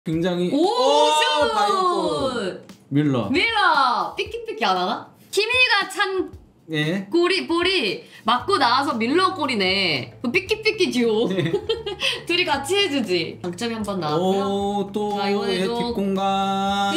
굉장히 오, 바이오 밀러 삐끼삐끼 안 하나? 키미가 찬 예. 볼이 맞고 나와서 밀러 골이네. 그 삐끼삐끼 듀오. 네. 둘이 같이 해주지. 장점이 한 번 나왔고요. 오또 자, 이번에도 뒷공간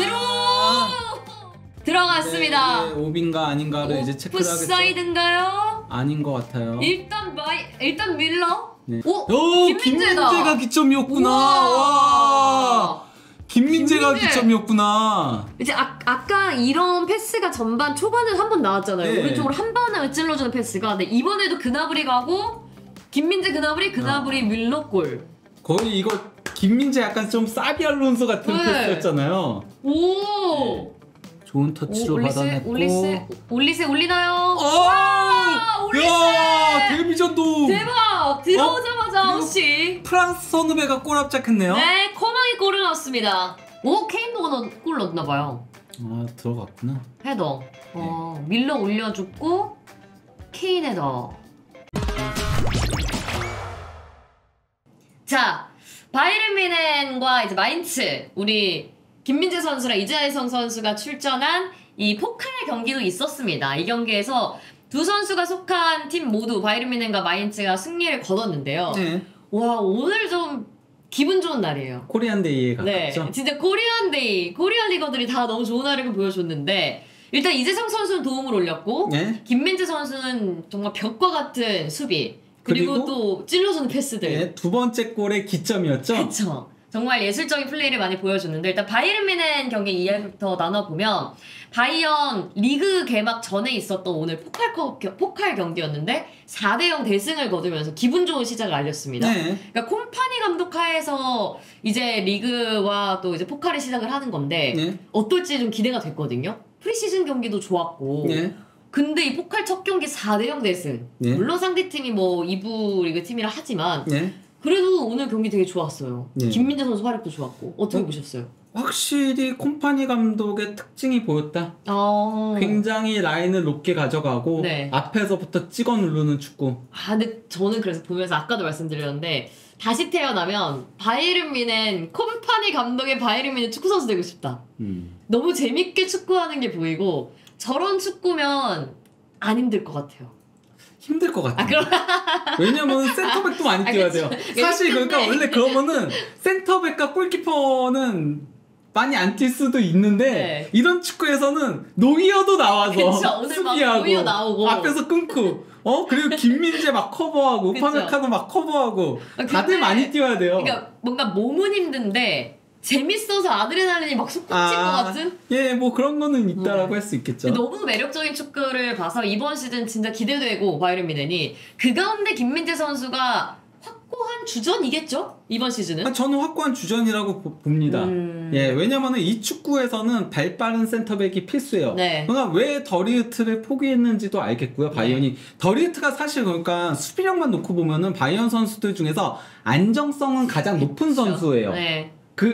들어갔습니다. 네, 오빈가 아닌가를 이제 체크를 하겠죠. 오프사이드인가요? 아닌 것 같아요. 일단 밀러. 네. 오, 김민재가 기점이었구나. 와. 김민재가 기점이었구나. 이제 아까 이런 패스가 전반 초반에 한 번 나왔잖아요. 네. 오른쪽으로 한 번을 찔러주는 패스가. 근데 이번에도 그나브리 가고 김민재 그나브리 밀러 골. 거의 이거 김민재 약간 좀 사비 알론소 같은 네. 패스였잖아요. 오. 네. 좋은 터치로 받아냈고. 올리세 올리나요? 와, 올리세. 야, 데뷔전도 대박! 들어오자마자 혹시 프랑스 선후배가 골 합작했네요. 네, 코망이 골을 넣었습니다. 오, 케인보가 골 넣었나봐요. 아, 들어갔구나. 헤더. 밀러 올려줬고 케인 헤더. 자, 바이에른 뮌헨과 이제 마인츠, 우리 김민재 선수랑 이재성 선수가 출전한 이 포칼 경기도 있었습니다. 이 경기에서 두 선수가 속한 팀 모두 바이에른 뮌헨과 마인츠가 승리를 거뒀는데요. 네. 와, 오늘 좀 기분 좋은 날이에요. 코리안데이에 네, 가깝죠. 진짜 코리안데이, 코리안 리거들이 다 너무 좋은 활약을 보여줬는데 일단 이재성 선수는 도움을 올렸고 네. 김민재 선수는 정말 벽과 같은 수비 그리고 또 찔러주는 패스들. 네, 두 번째 골의 기점이었죠. 그렇죠. 정말 예술적인 플레이를 많이 보여줬는데 일단 바이에른 뮌헨 경기 이야기부터 나눠보면 바이언 리그 개막 전에 있었던 오늘 포칼 경기였는데 4대0 대승을 거두면서 기분 좋은 시작을 알렸습니다. 네. 그러니까 콤파니 감독 하에서 이제 리그와 또 이제 포칼을 시작을 하는 건데 네. 어떨지 좀 기대가 됐거든요. 프리시즌 경기도 좋았고 네. 근데 이 포칼 첫 경기 4대0 대승. 네. 물론 상대팀이 뭐 2부 리그 팀이라 하지만 네. 그래도 오늘 경기 되게 좋았어요. 네. 김민재 선수 활약도 좋았고 어떻게 보셨어요? 확실히 콤파니 감독의 특징이 보였다. 굉장히 라인을 높게 가져가고 네. 앞에서부터 찍어 누르는 축구. 근데 저는 그래서 보면서 아까도 말씀드렸는데 다시 태어나면 바이에른 뮌헨 콤파니 감독의 바이에른 뮌헨 축구 선수 되고 싶다. 너무 재밌게 축구하는 게 보이고 저런 축구면 안 힘들 것 같아요. 힘들 것 같아요. 그럼 왜냐면 센터백도 많이 뛰어야 돼요. 사실 그러니까 원래 그러면은 센터백과 골키퍼는 많이 안 뛸 수도 있는데 네. 이런 축구에서는 노이어도 나와서 그쵸, 오늘 막 수비하고 노이어 나오고. 앞에서 끊고 그리고 김민재 막 커버하고 우파메카노 막 커버하고 다들 많이 뛰어야 돼요. 그러니까 뭔가 몸은 힘든데 재밌어서 아드레날린이 막 솟구칠 것 같은? 예, 뭐 그런 거는 있다라고 할 수 있겠죠. 너무 매력적인 축구를 봐서 이번 시즌 진짜 기대되고 바이에른 뮌헨이 그 가운데 김민재 선수가 확고한 주전이겠죠? 이번 시즌은? 저는 확고한 주전이라고 봅니다. 예, 왜냐면은 이 축구에서는 발 빠른 센터백이 필수예요. 네. 그러니까 왜 더리우트를 포기했는지도 알겠고요. 바이언이 더리우트가 사실 그러니까 수비력만 놓고 보면은 바이언 선수들 중에서 안정성은 가장 높은 선수예요. 네.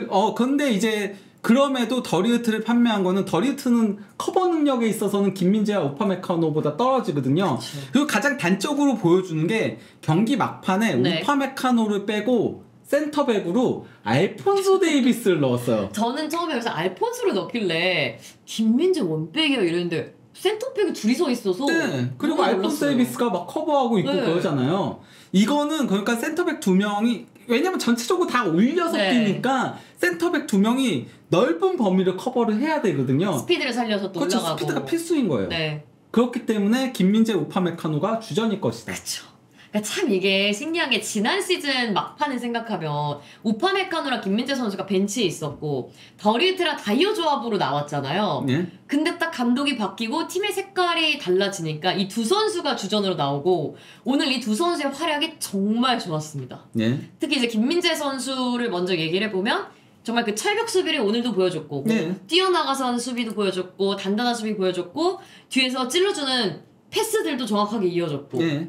근데 이제 그럼에도 더리우트를 판매한 거는 더리우트는 커버 능력에 있어서는 김민재와 우파메카노보다 떨어지거든요. 그쵸. 그리고 가장 단적으로 보여주는 게 경기 막판에 네. 우파메카노를 빼고 센터백으로 알폰소 데이비스를 넣었어요. 저는 처음에 여기서 알폰스를 넣길래 김민재 원백이야 이랬는데 센터백이 둘이 서 있어서 네. 그리고 너무 알폰소 놀랐어요. 데이비스가 막 커버하고 있고 네. 그러잖아요. 이거는 그러니까 센터백 두 명이 왜냐면 전체적으로 다 올려서 네. 뛰니까 센터백 두 명이 넓은 범위를 커버를 해야 되거든요. 스피드를 살려서 또 그렇죠. 올라가고 스피드가 필수인 거예요. 네. 그렇기 때문에 김민재 우파메카노가 주전일 것이다. 그쵸. 그러니까 참 이게 신기한 게 지난 시즌 막판을 생각하면 우파메카노랑 김민재 선수가 벤치에 있었고 더리우트랑 다이어 조합으로 나왔잖아요. 네. 근데 딱 감독이 바뀌고 팀의 색깔이 달라지니까 이 두 선수가 주전으로 나오고 오늘 이 두 선수의 활약이 정말 좋았습니다. 네. 특히 이제 김민재 선수를 먼저 얘기를 해보면 정말 그 철벽 수비를 오늘도 보여줬고 네. 뛰어나가서 하는 수비도 보여줬고 단단한 수비 보여줬고 뒤에서 찔러주는 패스들도 정확하게 이어졌고 네.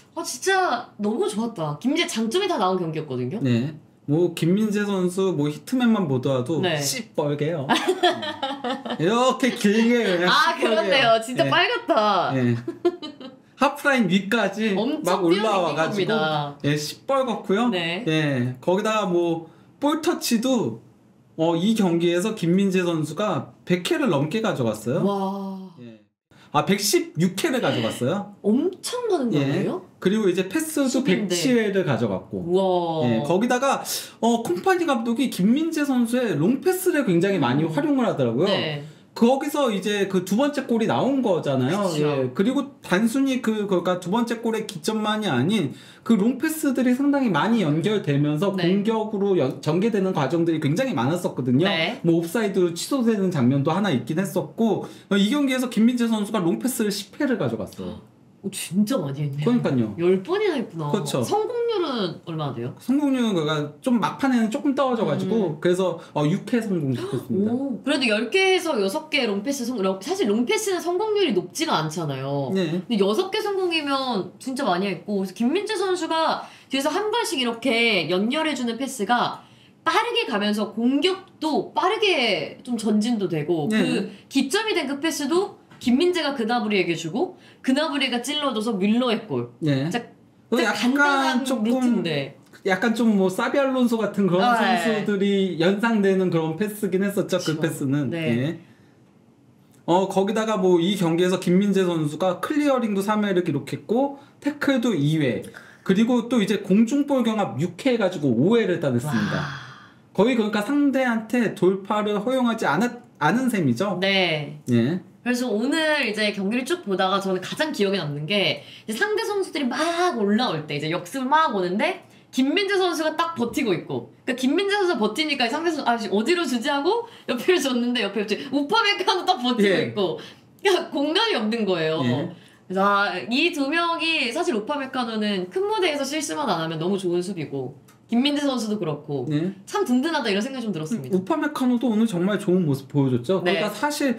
진짜 너무 좋았다. 김민재 장점이 다 나온 경기였거든요. 네. 뭐 김민재 선수 뭐 히트맨만 보더라도 네. 씨뻘게요. 이렇게 길게 그냥 그렇네요. 진짜 네. 빨갛다. 네. 하프라인 위까지 엄청 막 올라와가지고 겁니다. 예, 시뻘겋고요. 네. 예, 거기다가 뭐 볼터치도 이 경기에서 김민재 선수가 100회를 넘게 가져갔어요. 와. 예. 116회를 가져갔어요. 엄청 많은 예. 거예요? 그리고 이제 패스도 수비인데. 107회를 가져갔고. 와. 예, 거기다가 콤파니 감독이 김민재 선수의 롱패스를 굉장히 많이 활용을 하더라고요. 네. 거기서 이제 그 두 번째 골이 나온 거잖아요. 그쵸. 예. 그리고 단순히 그러니까 두 번째 골의 기점만이 아닌 그 롱패스들이 상당히 많이 연결되면서 네. 공격으로 전개되는 과정들이 굉장히 많았었거든요. 네. 뭐 옵사이드로 취소되는 장면도 하나 있긴 했었고 이 경기에서 김민재 선수가 롱패스를 10회를 가져갔어요. 진짜 많이 했네요. 그러니까요. 10번이나 했구나. 그렇죠. 성공률은 얼마나 돼요? 성공률은 그러니까 좀 막판에는 조금 떨어져가지고 그래서 6회 성공시켰습니다. 오, 그래도 10개에서 6개 롱패스 사실 롱패스는 성공률이 높지가 않잖아요. 네. 근데 6개 성공이면 진짜 많이 했고, 그래서 김민재 선수가 뒤에서 한 번씩 이렇게 연결해주는 패스가 빠르게 가면서 공격도 빠르게 좀 전진도 되고, 네. 그 기점이 된 그 패스도 김민재가 그나브리에게 주고, 그나브리가 찔러줘서 밀러의 골. 네. 진짜 약간 간단한 조금 루트인데. 약간 좀 뭐 사비 알론소 같은 그런 네. 선수들이 연상되는 그런 패스긴 했었죠. 그쵸. 그 패스는. 네. 예. 거기다가 뭐 이 경기에서 김민재 선수가 클리어링도 3회를 기록했고 태클도 2회. 그리고 또 이제 공중볼 경합 6회 해가지고 5회를 따냈습니다. 와. 거의 그러니까 상대한테 돌파를 허용하지 않은 셈이죠. 네. 예. 그래서 오늘 이제 경기를 쭉 보다가 저는 가장 기억에 남는 게 이제 상대 선수들이 막 올라올 때 이제 역습을 막 오는데 김민재 선수가 딱 버티고 있고, 그러니까 김민재 선수가 버티니까 상대 선수 어디로 주지 하고 옆에를 줬는데 옆에 우파메카노 딱 버티고 예. 있고, 그러니까 공간이 없는 거예요. 예. 그래서 이 두 명이 사실 우파메카노는 큰 무대에서 실수만 안 하면 너무 좋은 수비고, 김민재 선수도 그렇고 예. 참 든든하다 이런 생각이 좀 들었습니다. 우파메카노도 오늘 정말 좋은 모습 보여줬죠. 네. 그러니까 사실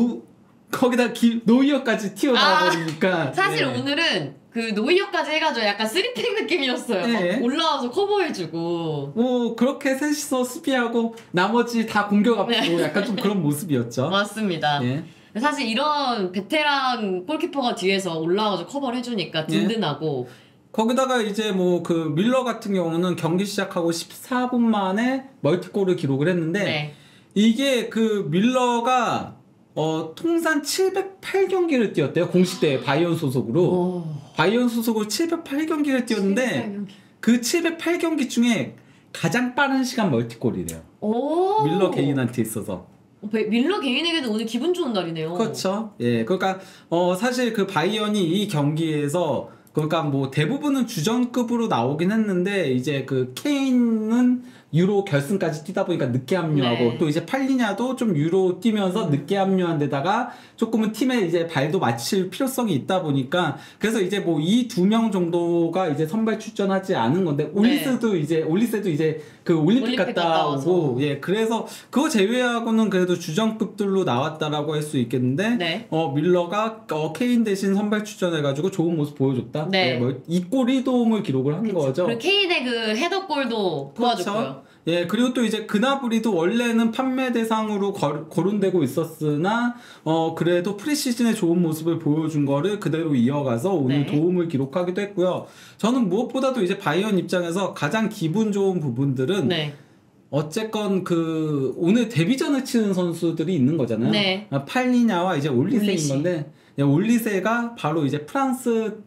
거기다 노이어까지 튀어나와 버리니까 사실 예. 오늘은 그 노이어까지 해가지고 약간 쓰리팩 느낌이었어요. 네. 막 올라와서 커버해주고. 뭐 그렇게 셋이서 수비하고 나머지 다 공격 앞으로 네. 약간 좀 그런 모습이었죠. 맞습니다. 예. 사실 이런 베테랑 골키퍼가 뒤에서 올라와가지고 커버를 해주니까 든든하고. 거기다가 이제 뭐 그 밀러 같은 경우는 경기 시작하고 14분 만에 멀티골을 기록을 했는데 네. 이게 그 밀러가 통산 708경기를 뛰었대요. 공식 대회 바이언 소속으로. 오. 바이언 소속으로 708경기를 뛰었는데 그 708경기 중에 가장 빠른 시간 멀티골이래요. 오. 밀러 개인한테 있어서. 밀러 개인에게도 오늘 기분 좋은 날이네요. 그렇죠. 예. 그러니까 사실 그 바이언이 이 경기에서 그러니까 뭐 대부분은 주전급으로 나오긴 했는데 이제 그 케인은 유로 결승까지 뛰다 보니까 늦게 합류하고 네. 또 이제 팔리냐도 좀 유로 뛰면서 늦게 합류한 데다가 조금은 팀에 이제 발도 맞출 필요성이 있다 보니까 그래서 이제 뭐 이 두 명 정도가 이제 선발 출전하지 않은 건데 올리세도 이제 그 올림픽 갔다 오고 예 그래서 그거 제외하고는 그래도 주전급들로 나왔다라고 할 수 있겠는데 네. 밀러가 케인 대신 선발 출전해가지고 좋은 모습 보여줬다. 네. 예, 뭐 2골 1도움을 기록을 한 거죠. 그리고 케인의 그 헤더골도 도와줬고요. 그렇죠. 예, 그리고 또 이제 그나브리도 원래는 판매 대상으로 거론되고 있었으나 그래도 프리시즌에 좋은 모습을 보여준 거를 그대로 이어가서 오늘 네. 도움을 기록하기도 했고요. 저는 무엇보다도 이제 바이언 입장에서 가장 기분 좋은 부분들은 네. 어쨌건 그 오늘 데뷔전을 치는 선수들이 있는 거잖아요. 네. 팔리냐와 이제 올리세인 올리시. 건데 올리세가 바로 이제 프랑스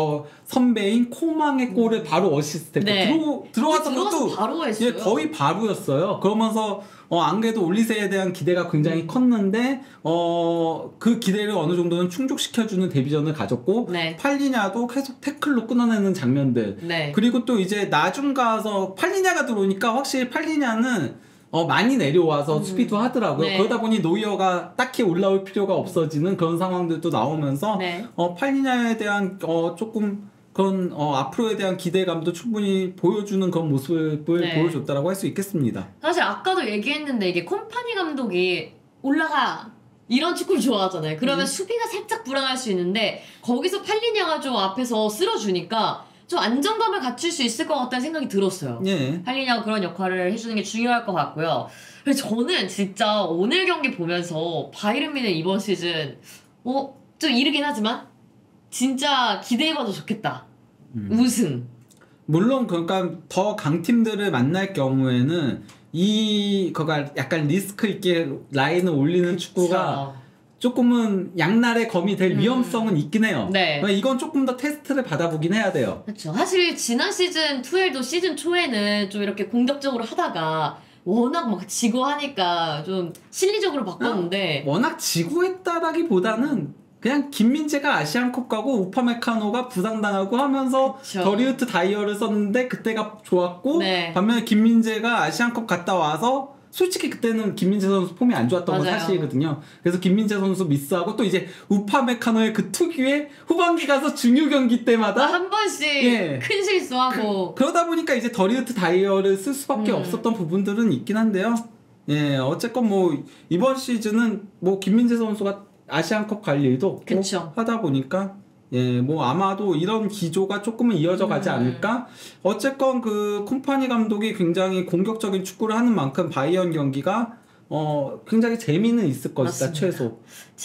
선배인 코망의 골을 바로 어시스트했고 네. 들어왔던 들어와서 것도 바로 했어요. 예, 거의 바로였어요. 그러면서 안 그래도 올리세에 대한 기대가 굉장히 컸는데 그 기대를 어느 정도는 충족시켜주는 데뷔전을 가졌고 네. 팔리냐도 계속 태클로 끊어내는 장면들 네. 그리고 또 이제 나중 가서 팔리냐가 들어오니까 확실히 팔리냐는 많이 내려와서 수비도 하더라고요. 네. 그러다 보니 노이어가 딱히 올라올 필요가 없어지는 그런 상황들도 나오면서 네. 팔리냐에 대한 조금 그런 앞으로에 대한 기대감도 충분히 보여주는 그런 모습을 네. 보여줬다라고 할 수 있겠습니다. 사실 아까도 얘기했는데 이게 콤파니 감독이 올라가 이런 축구를 좋아하잖아요. 그러면 수비가 살짝 불안할 수 있는데 거기서 팔리냐가 좀 앞에서 쓸어주니까 좀 안정감을 갖출 수 있을 것 같다는 생각이 들었어요. 예. 팔리냐가 그런 역할을 해주는 게 중요할 것 같고요. 그래서 저는 진짜 오늘 경기 보면서 바이에른 뮌헨 이번 시즌 좀 이르긴 하지만 진짜 기대해봐도 좋겠다. 우승. 물론 그러니까 더 강팀들을 만날 경우에는 그가 약간 리스크 있게 라인을 올리는 축구가 조금은 양날의 검이 될 위험성은 있긴 해요. 네. 이건 조금 더 테스트를 받아보긴 해야 돼요. 그렇죠. 사실 지난 시즌 2에도 시즌 초에는 좀 이렇게 공격적으로 하다가 워낙 막 지고 하니까 좀 실리적으로 바꿨는데 워낙 지구했다라기보다는 그냥 김민재가 아시안컵 가고 우파메카노가 부상당하고 하면서 그쵸. 더리우트 다이어를 썼는데 그때가 좋았고 네. 반면에 김민재가 아시안컵 갔다 와서 솔직히 그때는 김민재 선수 폼이 안 좋았던 건 맞아요. 사실이거든요. 그래서 김민재 선수 미스하고 또 이제 우파메카노의 그 특유의 후반기 가서 중요 경기 때마다 한 번씩 예. 큰 실수하고 그러다 보니까 이제 더리우트 다이어를 쓸 수밖에 없었던 부분들은 있긴 한데요. 예, 어쨌건 뭐 이번 시즌은 뭐 김민재 선수가 아시안컵 갈 일도 없고 그쵸. 하다 보니까 예, 뭐 아마도 이런 기조가 조금은 이어져 가지 않을까? 어쨌건 그 콤파니 감독이 굉장히 공격적인 축구를 하는 만큼 바이언 경기가 굉장히 재미는 있을 것이다, 맞습니다. 최소.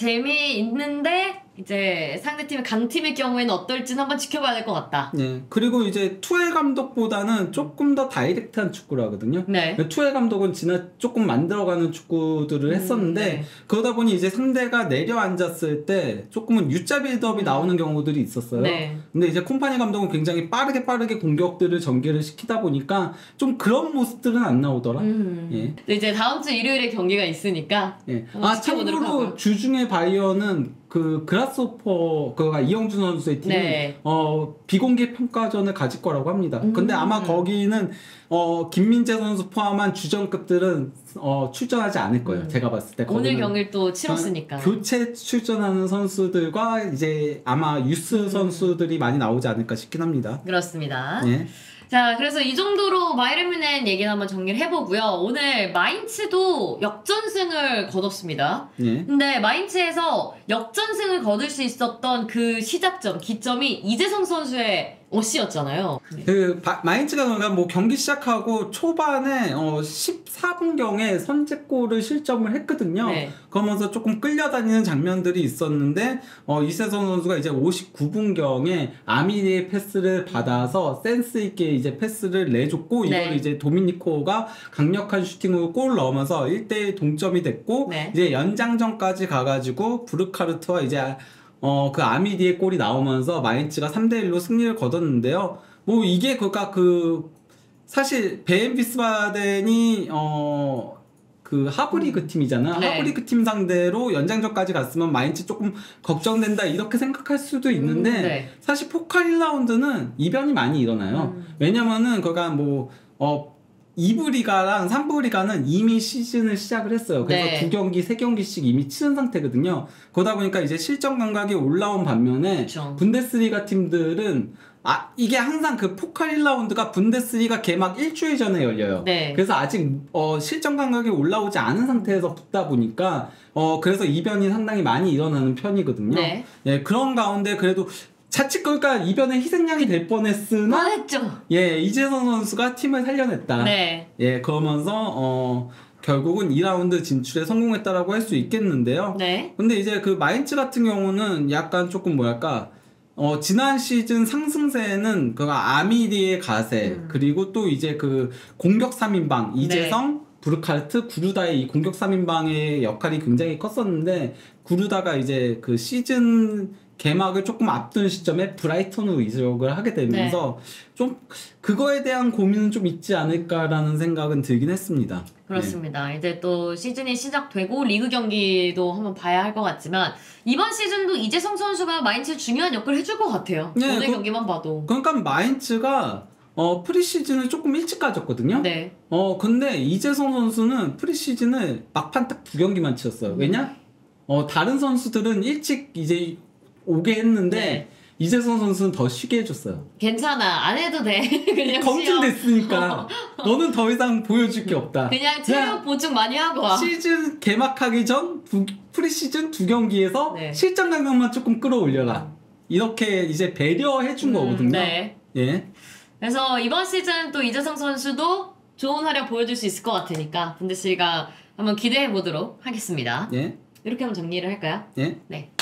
재미있는데 이제 상대팀이 강팀일 경우에는 어떨지는 한번 지켜봐야 될 것 같다. 예. 그리고 이제 투엘 감독보다는 조금 더 다이렉트한 축구를 하거든요. 네. 투엘 감독은 조금 만들어가는 축구들을 했었는데 네. 그러다 보니 이제 상대가 내려앉았을 때 조금은 U자 빌드업이 나오는 경우들이 있었어요. 네. 근데 이제 콤파니 감독은 굉장히 빠르게 공격들을 전개를 시키다 보니까 좀 그런 모습들은 안 나오더라. 예. 이제 다음 주 일요일에 경기가 있으니까 예. 한번 지켜보도록 참고로 하고요. 주중에 바이어는 그 그라스호퍼 그가 이영준 선수의 팀이 네. 비공개 평가전을 가질 거라고 합니다. 근데 아마 거기는 김민재 선수 포함한 주전급들은 출전하지 않을 거예요. 제가 봤을 때 오늘 거기는 경기를 또 치렀으니까. 교체 출전하는 선수들과 이제 아마 유스 선수들이 많이 나오지 않을까 싶긴 합니다. 그렇습니다. 예. 자, 그래서 이 정도로 바이에른 뮌헨 얘기를 한번 정리를 해보고요. 오늘 마인츠도 역전승을 거뒀습니다. 예. 근데 마인츠에서 역전승을 거둘 수 있었던 그 시작점, 기점이 이재성 선수의 어시였잖아요. 그 마인츠가 그러니까 뭐 경기 시작하고 초반에 14분경에 선제골을 실점을 했거든요. 네. 그러면서 조금 끌려다니는 장면들이 있었는데 이세성 선수가 이제 59분경에 아미리의 패스를 받아서 센스 있게 이제 패스를 내줬고 네. 이걸 이제 도미니코가 강력한 슈팅으로 골을 넣으면서 1대1 동점이 됐고 네. 이제 연장전까지 가가지고 부르카르트와 이제 그 아미디의 골이 나오면서 마인츠가 3대1로 승리를 거뒀는데요. 뭐 이게 그니까 사실 베엔 비스바덴이 그 하브리그 팀이잖아. 네. 하브리그 팀 상대로 연장전까지 갔으면 마인츠 조금 걱정된다 이렇게 생각할 수도 있는데 네. 사실 포칼 1라운드는 이변이 많이 일어나요. 왜냐면은 그가 뭐 2부 리가랑 3부 리가는 이미 시즌을 시작을 했어요. 그래서 네. 2경기, 3경기씩 이미 치른 상태거든요. 그러다 보니까 이제 실점 감각이 올라온 반면에 그쵸. 분데스리가 팀들은 이게 항상 그 포칼 1라운드가 분데스리가 개막 일주일 전에 열려요. 네. 그래서 아직 실점 감각이 올라오지 않은 상태에서 붙다 보니까 그래서 이변이 상당히 많이 일어나는 편이거든요. 네. 예, 그런 가운데 그래도 자칫 그러니까 이변의 희생양이 될 뻔했으나 했죠. 예, 이재성 선수가 팀을 살려냈다. 네. 예, 그러면서 결국은 2라운드 진출에 성공했다라고 할 수 있겠는데요. 네. 근데 이제 그 마인츠 같은 경우는 약간 조금 뭐랄까 지난 시즌 상승세는 그 아미리의 가세 그리고 또 이제 그 공격 3인방 이재성 부르카르트 구르다의 이 공격 3인방의 역할이 굉장히 컸었는데 구르다가 이제 그 시즌 개막을 조금 앞둔 시점에 브라이턴으로 이적을 하게 되면서 좀 그거에 대한 고민은 좀 있지 않을까라는 생각은 들긴 했습니다. 그렇습니다. 이제 또 시즌이 시작되고 리그 경기도 한번 봐야 할 것 같지만 이번 시즌도 이재성 선수가 마인츠 중요한 역할을 해줄 것 같아요. 네, 오늘 경기만 봐도. 그러니까 마인츠가 프리시즌을 조금 일찍 가졌거든요. 네. 근데 이재성 선수는 프리시즌을 막판 딱 2경기만 치렀어요. 왜냐? 다른 선수들은 일찍 이제 오게 했는데 네. 이재성 선수는 더 쉬게 해줬어요. 괜찮아. 안 해도 돼. 그냥 검증됐으니까 너는 더 이상 보여줄 게 없다. 그냥 체력 보충 많이 하고 와. 시즌 개막하기 전 프리시즌 2경기에서 네. 실전 강력만 조금 끌어올려라. 이렇게 이제 배려해 준 거거든요. 네. 예. 그래서 이번 시즌 또 이재성 선수도 좋은 활약 보여줄 수 있을 것 같으니까 분데스리가 한번 기대해 보도록 하겠습니다. 예. 이렇게 한번 정리를 할까요? 예. 네.